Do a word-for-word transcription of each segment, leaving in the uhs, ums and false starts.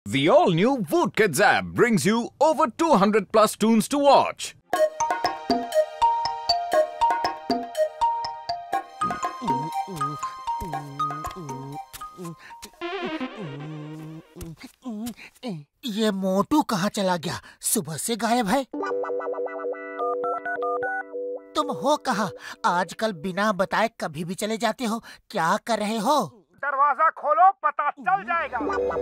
The all-new Voot Kids app brings you over two hundred plus tunes to watch. ये मोटू कहाँ चला गया? सुबह से गायब है। तुम हो कहाँ? आजकल बिना बताए कभी भी चले जाते हो। क्या कर रहे हो? दरवाजा खोलो, पता चल जाएगा।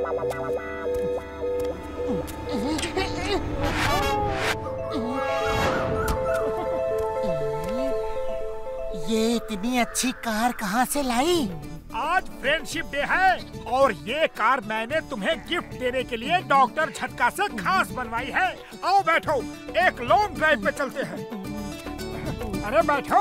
ये इतनी अच्छी कार कहाँ से लाई? आज फ्रेंडशिप डे है और ये कार मैंने तुम्हें गिफ्ट देने के लिए डॉक्टर झटका से खास बनवाई है। आओ बैठो, एक लॉन्ग ड्राइव पे चलते हैं। अरे बैठो।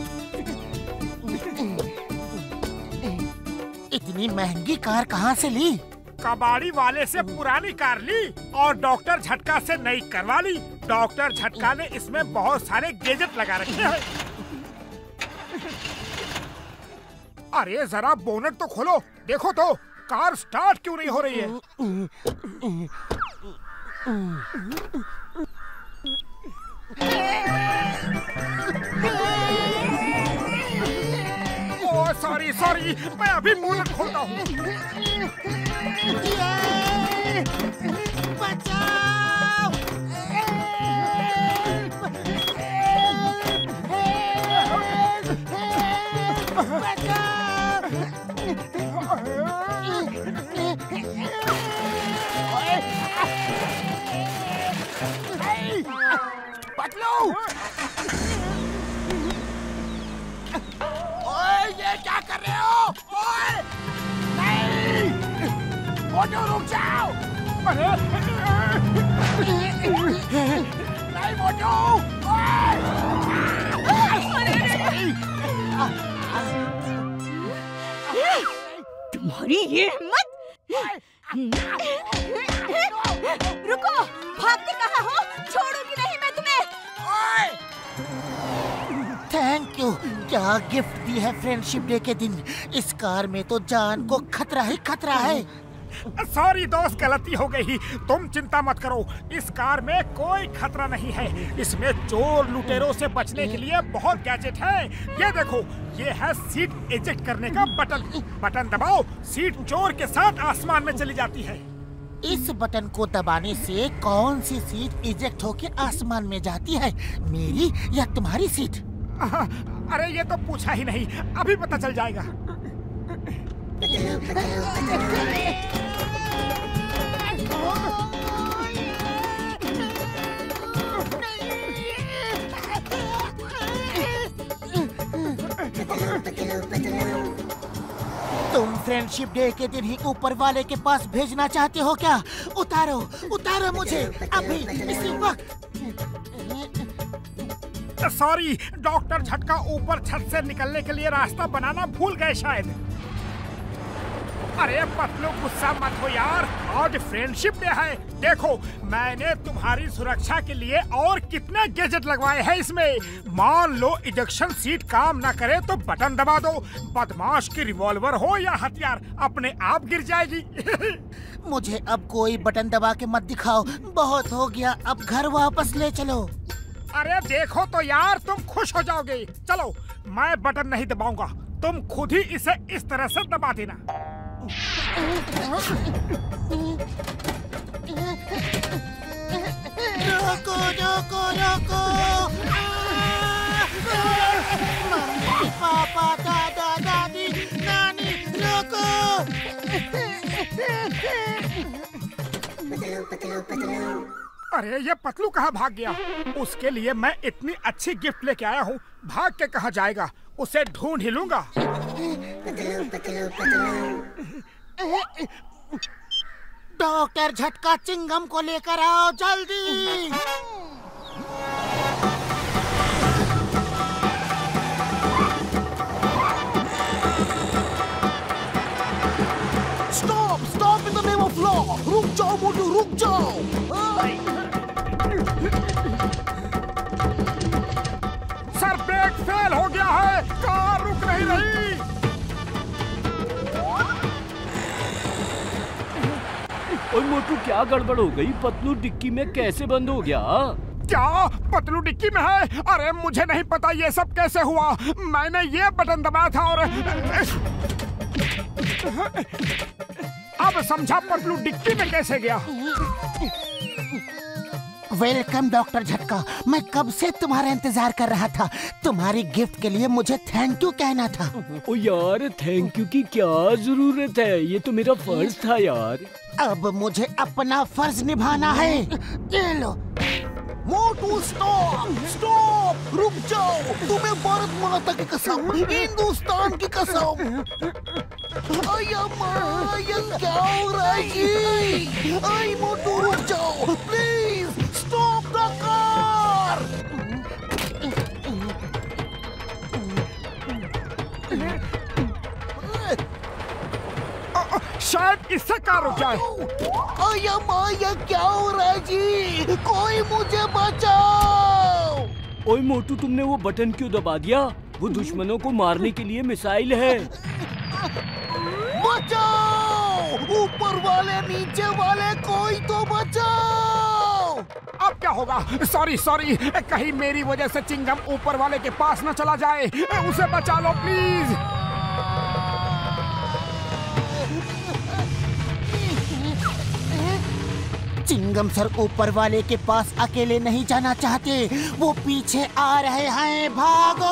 इतनी महंगी कार कहाँ से ली? कबाड़ी वाले से पुरानी कार ली और डॉक्टर झटका से नई करवा ली। डॉक्टर झटका ने इसमें बहुत सारे गैजेट लगा रखे हैं। अरे जरा बोनट तो खोलो, देखो तो कार स्टार्ट क्यों नहीं हो रही है? ओह सॉरी सॉरी, मैं अभी बोनट खोलता हूँ। बचाओ! पतलू! ओए, ये क्या कर रहे हो? ओए! नहीं! मोटू रुक जाओ! अरे! नहीं मोटू! ओए! तुम्हारी ये हिम्मत! रुको, भागते कहाँ हो? छोड़ूंगी नहीं मैं तुम्हें। Thank you. क्या गिफ्ट दी है फ्रेंडशिप डे के दिन। इस कार में तो जान को खतरा ही खतरा है। सॉरी दोस्त, गलती हो गई। तुम चिंता मत करो, इस कार में कोई खतरा नहीं है। इसमें चोर लुटेरों से बचने के लिए बहुत गैजेट है। ये देखो, ये है सीट इजेक्ट करने का बटन। बटन दबाओ, सीट चोर के साथ आसमान में चली जाती है। इस बटन को दबाने से कौन सी सीट इजेक्ट होके आसमान में जाती है, मेरी या तुम्हारी सीट? अरे ये तो पूछा ही नहीं, अभी पता चल जाएगा। तुम फ्रेंडशिप डे के दिन ही ऊपर वाले के पास भेजना चाहते हो क्या? उतारो, उतारो मुझे अभी, इसी वक्त। सॉरी, डॉक्टर झटका ऊपर छत से निकलने के लिए रास्ता बनाना भूल गए शायद। अरे पतलू, गुस्सा मत हो यार, आज फ्रेंडशिप डे है। देखो, मैंने तुम्हारी सुरक्षा के लिए और कितने गैजेट लगवाए हैं इसमें। मान लो इजेक्शन सीट काम ना करे तो बटन दबा दो। बदमाश की रिवॉल्वर हो या हथियार, अपने आप गिर जाएगी। मुझे अब कोई बटन दबा के मत दिखाओ, बहुत हो गया, अब घर वापस ले चलो। अरे देखो तो यार, तुम खुश हो जाओगे। चलो, मैं बटन नहीं दबाऊंगा, तुम खुद ही इसे इस तरह से दबा देना। रोको, रोको, रोको! मम्मी, पापा, दादा, दादी, नानी, रोको! पतलू, पतलू, पतलू। अरे ये पतलू कहाँ भाग गया? उसके लिए मैं इतनी अच्छी गिफ्ट लेके आया हूँ, भाग के कहाँ जाएगा? उसे ढूंढ ही लूंगा। पतलू, पतलू, पतलू। डॉक्टर झटका चिंगम को लेकर आओ जल्दी। Stop, stop in the name of law. रुक जाओ मोटू, रुक जाओ। सर, ब्रेक फेल हो गया है, कार रुक नहीं रही। ओए मोटू, मोटू क्या गड़बड़ हो गई? पतलू डिक्की में कैसे बंद हो गया? क्या पतलू डिक्की में है? अरे मुझे नहीं पता ये सब कैसे हुआ। मैंने ये बटन दबाया था और अब समझा पतलू डिक्की में कैसे गया। वेलकम डॉक्टर झटका, मैं कब से तुम्हारा इंतजार कर रहा था। तुम्हारी गिफ्ट के लिए मुझे थैंक यू कहना था। ओ यार, थैंक यू की क्या जरूरत है, ये तो मेरा फर्ज था यार। अब मुझे अपना फर्ज निभाना है। ये लो। मोटू स्टॉप स्टॉप, रुक जाओ। तुम्हें भारत माता की कसम, हिंदुस्तान की कसम। अय्या माँ, ये क्या हो रहा है जी? आई मोटू रुक जाओ प्लीज, स्टॉप द कार। शायद इससे कार रुक जाए। अय्या माँ, ये क्या हो रहा है जी? कोई मुझे बचाओ। ओए मोटू, तुमने वो बटन क्यों दबा दिया? वो दुश्मनों को मारने के लिए मिसाइल है। बचाओ, ऊपर वाले नीचे वाले, कोई तो बचाओ। अब क्या होगा? सॉरी सॉरी, कहीं मेरी वजह से चिंगम ऊपर वाले के पास न चला जाए। उसे बचा लो प्लीज। चिंगम सर ऊपर वाले के पास अकेले नहीं जाना चाहते, वो पीछे आ रहे हैं, भागो।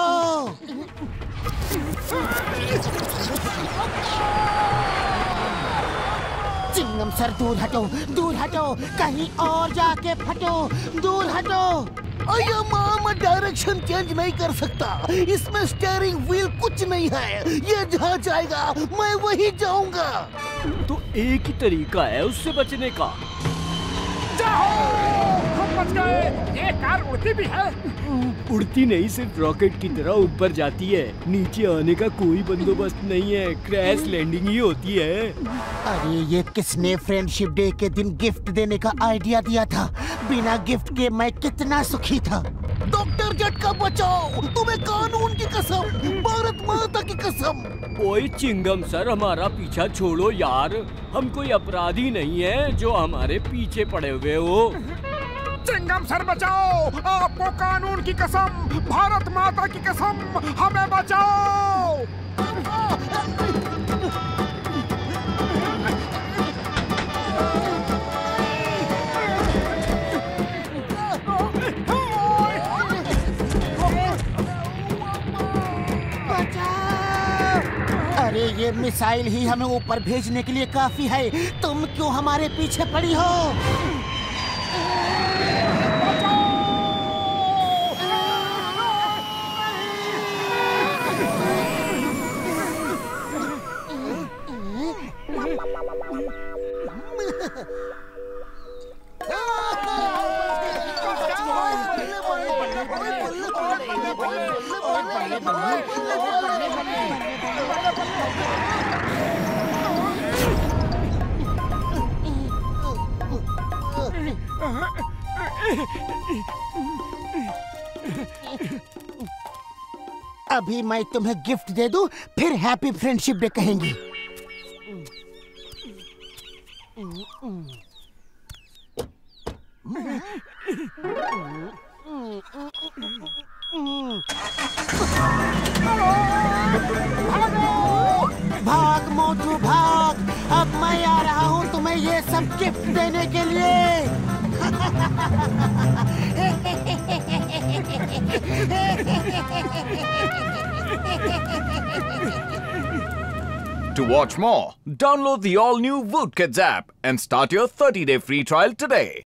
चिंगम सर दूर हटो, दूर हटो, कहीं और जाके फटो, दूर हटो। अय्या माँ, मैं डायरेक्शन चेंज नहीं कर सकता, इसमें स्टीयरिंग व्हील कुछ नहीं है। ये जहाँ जाएगा मैं वही जाऊंगा। तो एक ही तरीका है उससे बचने का। हम बच गए। ये कार उड़ती भी है। उड़ती नहीं, सिर्फ रॉकेट की तरह ऊपर जाती है। नीचे आने का कोई बंदोबस्त नहीं है, क्रैश लैंडिंग ही होती है। अरे ये किसने फ्रेंडशिप डे के दिन गिफ्ट देने का आइडिया दिया था? बिना गिफ्ट के मैं कितना सुखी था। डॉक्टर झटका बचाओ, तुम्हें कानून की कसम, भारत माता की कसम। ओए चिंगम सर, हमारा पीछा छोड़ो यार। हम कोई अपराधी नहीं है जो हमारे पीछे पड़े हुए हो। चिंगम सर बचाओ, आपको कानून की कसम, भारत माता की कसम, हमें बचाओ। अरे ये मिसाइल ही हमें ऊपर भेजने के लिए काफी है, तुम क्यों हमारे पीछे पड़ी हो? अभी मैं तुम्हें गिफ्ट दे दूं, फिर हैप्पी फ्रेंडशिप डे कहेंगी। भाग मोटू भाग, अब मैं आ रहा हूँ तुम्हें ये सब गिफ्ट देने के लिए। To watch more, download the all-new Woot Kids app and start your thirty day free trial today.